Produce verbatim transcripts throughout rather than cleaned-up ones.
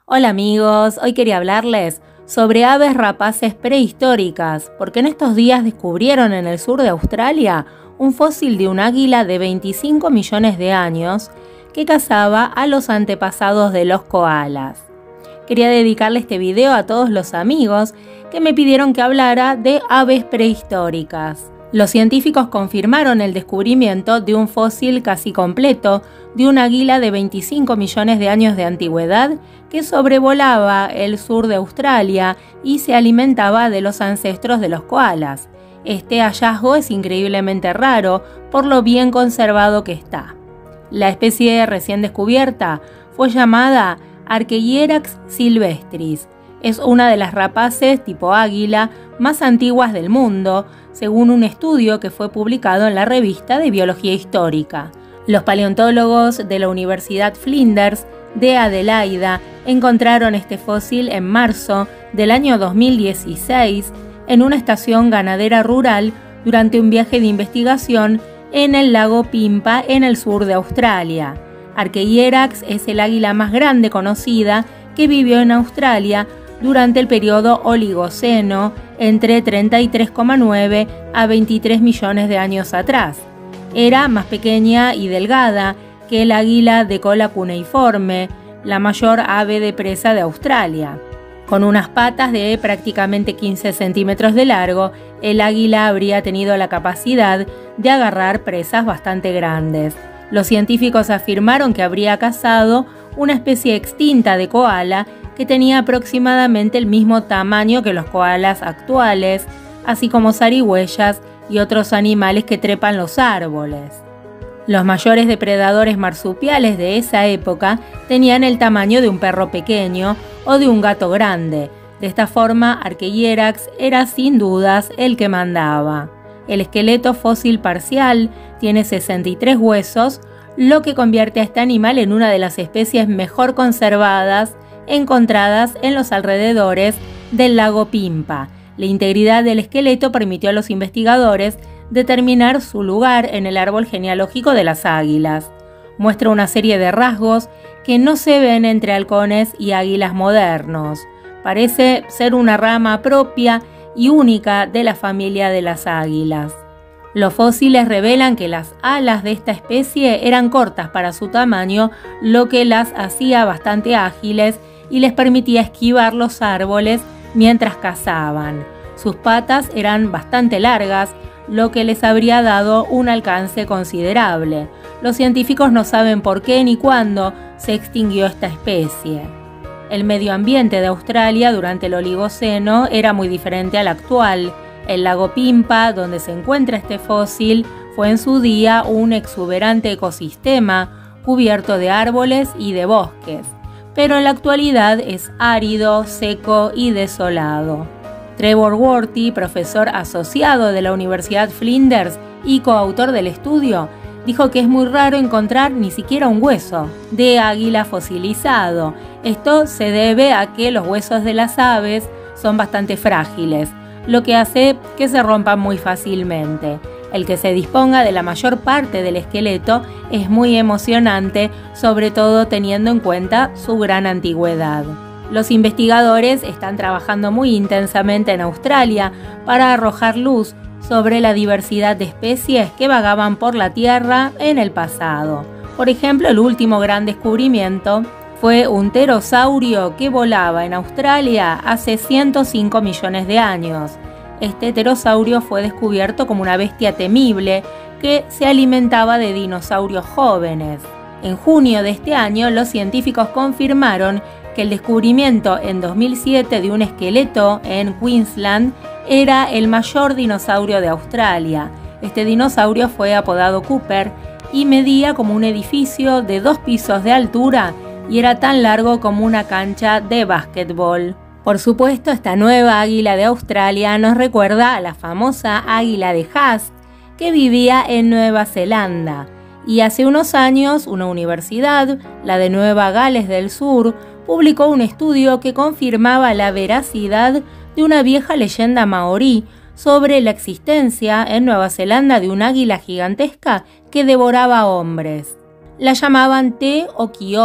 Hola amigos, hoy quería hablarles sobre aves rapaces prehistóricas, porque en estos días descubrieron en el sur de Australia un fósil de un águila de veinticinco millones de años que cazaba a los antepasados de los koalas. Quería dedicarle este video a todos los amigos que me pidieron que hablara de aves prehistóricas. Los científicos confirmaron el descubrimiento de un fósil casi completo de un águila de veinticinco millones de años de antigüedad que sobrevolaba el sur de Australia y se alimentaba de los ancestros de los koalas. Este hallazgo es increíblemente raro por lo bien conservado que está. La especie recién descubierta fue llamada Archaeopteryx sylvestris. Es una de las rapaces tipo águila más antiguas del mundo, según un estudio que fue publicado en la revista de Biología Histórica. Los paleontólogos de la Universidad Flinders de Adelaida encontraron este fósil en marzo del año dos mil dieciséis en una estación ganadera rural durante un viaje de investigación en el lago Pimpa en el sur de Australia. Archaeopteryx es el águila más grande conocida que vivió en Australia durante el periodo Oligoceno, entre treinta y tres coma nueve a veintitrés millones de años atrás. Era más pequeña y delgada que el águila de cola cuneiforme, la mayor ave de presa de Australia. Con unas patas de prácticamente quince centímetros de largo, el águila habría tenido la capacidad de agarrar presas bastante grandes. Los científicos afirmaron que habría cazado una especie extinta de koala que tenía aproximadamente el mismo tamaño que los koalas actuales, así como zarigüeyas y otros animales que trepan los árboles. Los mayores depredadores marsupiales de esa época tenían el tamaño de un perro pequeño o de un gato grande. De esta forma, Archaeopteryx era sin dudas el que mandaba. El esqueleto fósil parcial tiene sesenta y tres huesos, lo que convierte a este animal en una de las especies mejor conservadas encontradas en los alrededores del lago Pimpa. La integridad del esqueleto permitió a los investigadores determinar su lugar en el árbol genealógico de las águilas. Muestra una serie de rasgos que no se ven entre halcones y águilas modernos. Parece ser una rama propia y única de la familia de las águilas. Los fósiles revelan que las alas de esta especie eran cortas para su tamaño, lo que las hacía bastante ágiles y les permitía esquivar los árboles mientras cazaban. Sus patas eran bastante largas, lo que les habría dado un alcance considerable. Los científicos no saben por qué ni cuándo se extinguió esta especie. El medio ambiente de Australia durante el Oligoceno era muy diferente al actual. El lago Pimpa, donde se encuentra este fósil, fue en su día un exuberante ecosistema cubierto de árboles y de bosques, pero en la actualidad es árido, seco y desolado. Trevor Worthy, profesor asociado de la Universidad Flinders y coautor del estudio, dijo que es muy raro encontrar ni siquiera un hueso de águila fosilizado. Esto se debe a que los huesos de las aves son bastante frágiles, lo que hace que se rompan muy fácilmente. El que se disponga de la mayor parte del esqueleto es muy emocionante, sobre todo teniendo en cuenta su gran antigüedad. Los investigadores están trabajando muy intensamente en Australia para arrojar luz sobre la diversidad de especies que vagaban por la Tierra en el pasado. Por ejemplo, el último gran descubrimiento fue un pterosaurio que volaba en Australia hace ciento cinco millones de años. Este pterosaurio fue descubierto como una bestia temible que se alimentaba de dinosaurios jóvenes. En junio de este año, los científicos confirmaron que el descubrimiento en dos mil siete de un esqueleto en Queensland era el mayor dinosaurio de Australia. Este dinosaurio fue apodado Cooper y medía como un edificio de dos pisos de altura y era tan largo como una cancha de básquetbol. Por supuesto, esta nueva águila de Australia nos recuerda a la famosa águila de Haast que vivía en Nueva Zelanda. Y hace unos años, una universidad, la de Nueva Gales del Sur, publicó un estudio que confirmaba la veracidad de una vieja leyenda maorí sobre la existencia en Nueva Zelanda de un águila gigantesca que devoraba hombres. La llamaban Te Okioi,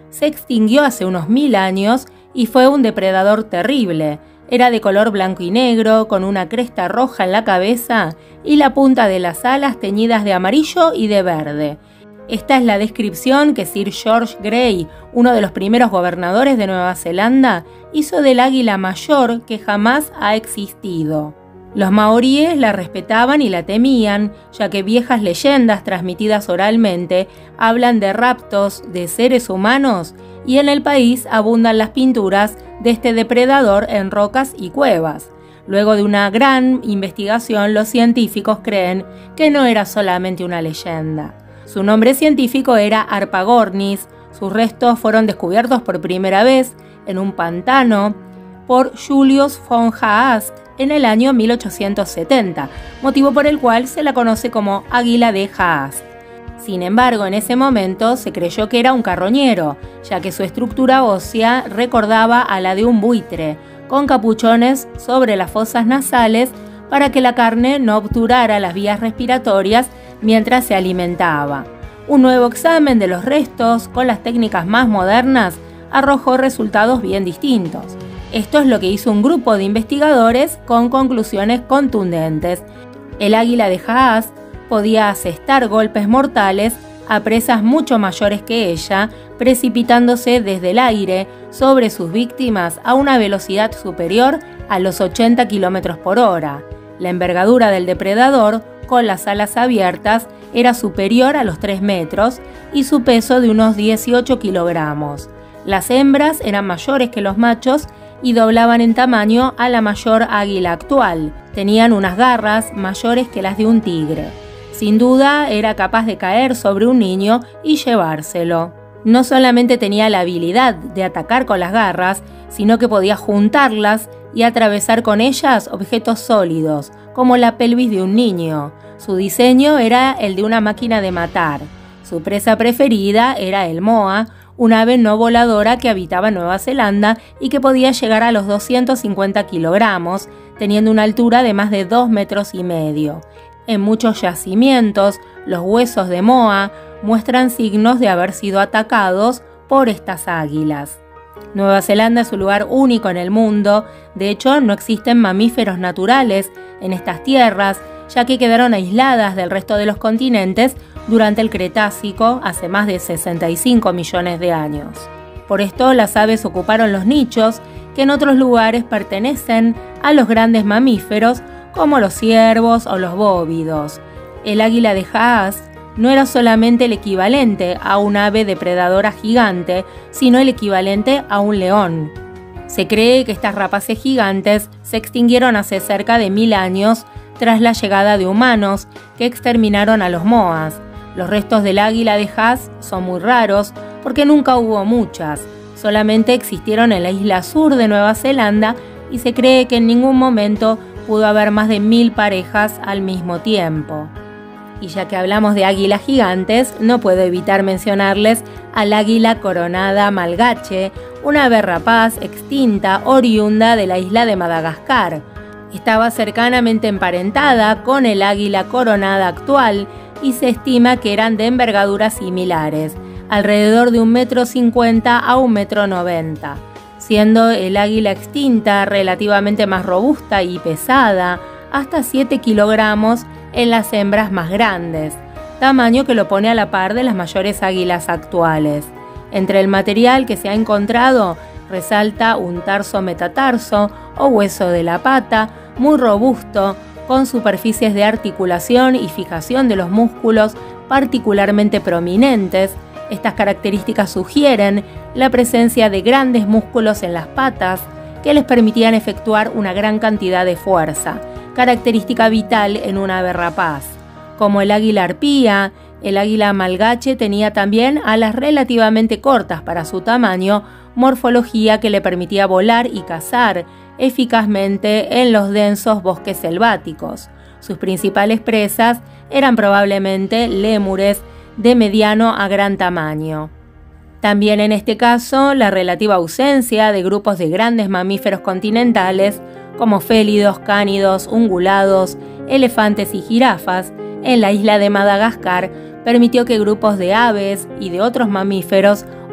se extinguió hace unos mil años y fue un depredador terrible. Era de color blanco y negro, con una cresta roja en la cabeza y la punta de las alas teñidas de amarillo y de verde. Esta es la descripción que Sir George Grey, uno de los primeros gobernadores de Nueva Zelanda, hizo del águila mayor que jamás ha existido. Los maoríes la respetaban y la temían, ya que viejas leyendas transmitidas oralmente hablan de raptos de seres humanos y en el país abundan las pinturas de este depredador en rocas y cuevas. Luego de una gran investigación, los científicos creen que no era solamente una leyenda. Su nombre científico era Harpagornis. Sus restos fueron descubiertos por primera vez en un pantano por Julius von Haast en el año mil ochocientos setenta, motivo por el cual se la conoce como águila de Haast. Sin embargo, en ese momento se creyó que era un carroñero, ya que su estructura ósea recordaba a la de un buitre, con capuchones sobre las fosas nasales para que la carne no obturara las vías respiratorias mientras se alimentaba. Un nuevo examen de los restos, con las técnicas más modernas, arrojó resultados bien distintos. Esto es lo que hizo un grupo de investigadores con conclusiones contundentes. El águila de Haast podía asestar golpes mortales a presas mucho mayores que ella, precipitándose desde el aire sobre sus víctimas a una velocidad superior a los ochenta kilómetros por hora. La envergadura del depredador, con las alas abiertas, era superior a los tres metros y su peso de unos dieciocho kilogramos. Las hembras eran mayores que los machos y doblaban en tamaño a la mayor águila actual. Tenían unas garras mayores que las de un tigre. Sin duda, era capaz de caer sobre un niño y llevárselo. No solamente tenía la habilidad de atacar con las garras, sino que podía juntarlas y atravesar con ellas objetos sólidos, como la pelvis de un niño. Su diseño era el de una máquina de matar. Su presa preferida era el moa, una ave no voladora que habitaba en Nueva Zelanda y que podía llegar a los doscientos cincuenta kilogramos, teniendo una altura de más de dos metros y medio. En muchos yacimientos, los huesos de moa muestran signos de haber sido atacados por estas águilas. Nueva Zelanda es un lugar único en el mundo. De hecho, no existen mamíferos naturales en estas tierras, ya que quedaron aisladas del resto de los continentes durante el Cretácico hace más de sesenta y cinco millones de años. Por esto, las aves ocuparon los nichos que en otros lugares pertenecen a los grandes mamíferos, como los ciervos o los bóvidos. El águila de Haast no era solamente el equivalente a un ave depredadora gigante, sino el equivalente a un león. Se cree que estas rapaces gigantes se extinguieron hace cerca de mil años tras la llegada de humanos que exterminaron a los moas. Los restos del águila de Haast son muy raros porque nunca hubo muchas, solamente existieron en la isla sur de Nueva Zelanda y se cree que en ningún momento pudo haber más de mil parejas al mismo tiempo. Y ya que hablamos de águilas gigantes, no puedo evitar mencionarles al águila coronada malgache, una ave rapaz extinta oriunda de la isla de Madagascar. Estaba cercanamente emparentada con el águila coronada actual y se estima que eran de envergaduras similares, alrededor de un metro cincuenta a un metro noventa. Siendo el águila extinta relativamente más robusta y pesada, hasta siete kilogramos en las hembras más grandes, tamaño que lo pone a la par de las mayores águilas actuales. Entre el material que se ha encontrado resalta un tarso metatarso o hueso de la pata muy robusto, con superficies de articulación y fijación de los músculos particularmente prominentes. Estas características sugieren la presencia de grandes músculos en las patas que les permitían efectuar una gran cantidad de fuerza, característica vital en una ave rapaz. Como el águila arpía, el águila malgache tenía también alas relativamente cortas para su tamaño, morfología que le permitía volar y cazar eficazmente en los densos bosques selváticos. Sus principales presas eran probablemente lémures de mediano a gran tamaño. También en este caso, la relativa ausencia de grupos de grandes mamíferos continentales como félidos, cánidos, ungulados, elefantes y jirafas en la isla de Madagascar permitió que grupos de aves y de otros mamíferos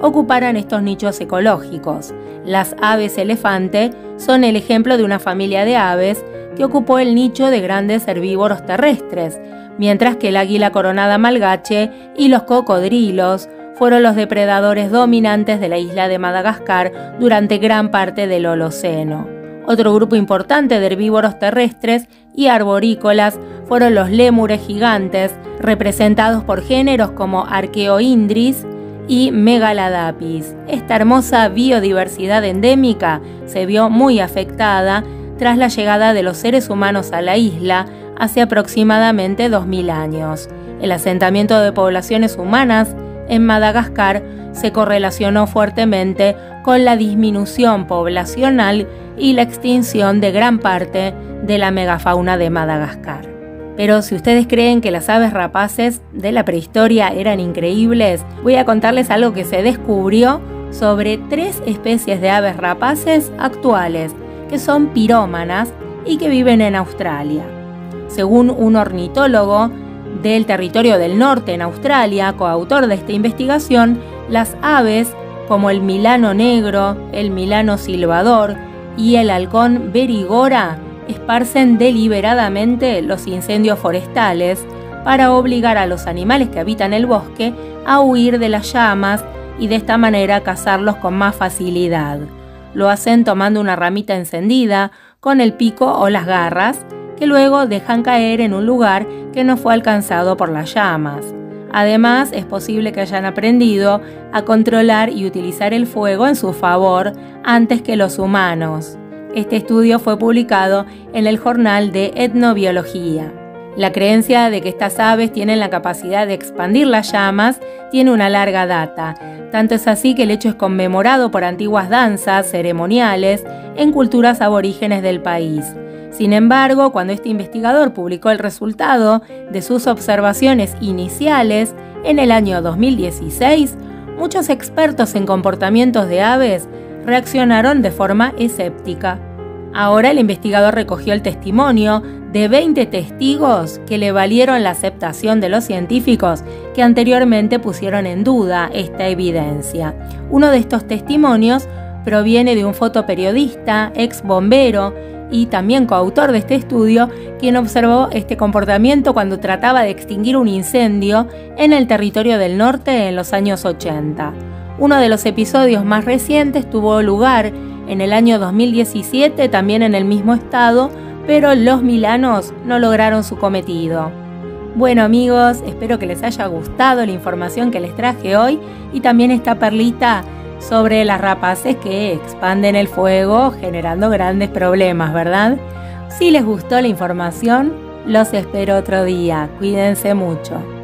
ocuparan estos nichos ecológicos. Las aves elefante son el ejemplo de una familia de aves que ocupó el nicho de grandes herbívoros terrestres, mientras que el águila coronada malgache y los cocodrilos fueron los depredadores dominantes de la isla de Madagascar durante gran parte del Holoceno. Otro grupo importante de herbívoros terrestres y arborícolas fueron los lémures gigantes, representados por géneros como Archaeoindris y Megaladapis. Esta hermosa biodiversidad endémica se vio muy afectada tras la llegada de los seres humanos a la isla hace aproximadamente dos mil años. El asentamiento de poblaciones humanas en Madagascar se correlacionó fuertemente con la disminución poblacional y la extinción de gran parte de la megafauna de Madagascar. Pero si ustedes creen que las aves rapaces de la prehistoria eran increíbles, voy a contarles algo que se descubrió sobre tres especies de aves rapaces actuales, que son pirómanas y que viven en Australia. Según un ornitólogo del Territorio del Norte en Australia, coautor de esta investigación, las aves como el milano negro, el milano silbador y el halcón berigora esparcen deliberadamente los incendios forestales para obligar a los animales que habitan el bosque a huir de las llamas y de esta manera cazarlos con más facilidad. Lo hacen tomando una ramita encendida con el pico o las garras, que luego dejan caer en un lugar que no fue alcanzado por las llamas. Además, es posible que hayan aprendido a controlar y utilizar el fuego en su favor antes que los humanos. Este estudio fue publicado en el Journal de Etnobiología. La creencia de que estas aves tienen la capacidad de expandir las llamas tiene una larga data. Tanto es así que el hecho es conmemorado por antiguas danzas ceremoniales en culturas aborígenes del país. Sin embargo, cuando este investigador publicó el resultado de sus observaciones iniciales en el año dos mil dieciséis, muchos expertos en comportamientos de aves reaccionaron de forma escéptica. Ahora el investigador recogió el testimonio de veinte testigos que le valieron la aceptación de los científicos que anteriormente pusieron en duda esta evidencia. Uno de estos testimonios proviene de un fotoperiodista, ex bombero y también coautor de este estudio, quien observó este comportamiento cuando trataba de extinguir un incendio en el Territorio del Norte en los años ochenta. Uno de los episodios más recientes tuvo lugar en el año dos mil diecisiete, también en el mismo estado, pero los milanos no lograron su cometido. Bueno amigos, espero que les haya gustado la información que les traje hoy y también esta perlita sobre las rapaces que expanden el fuego generando grandes problemas, ¿verdad? Si les gustó la información, los espero otro día. Cuídense mucho.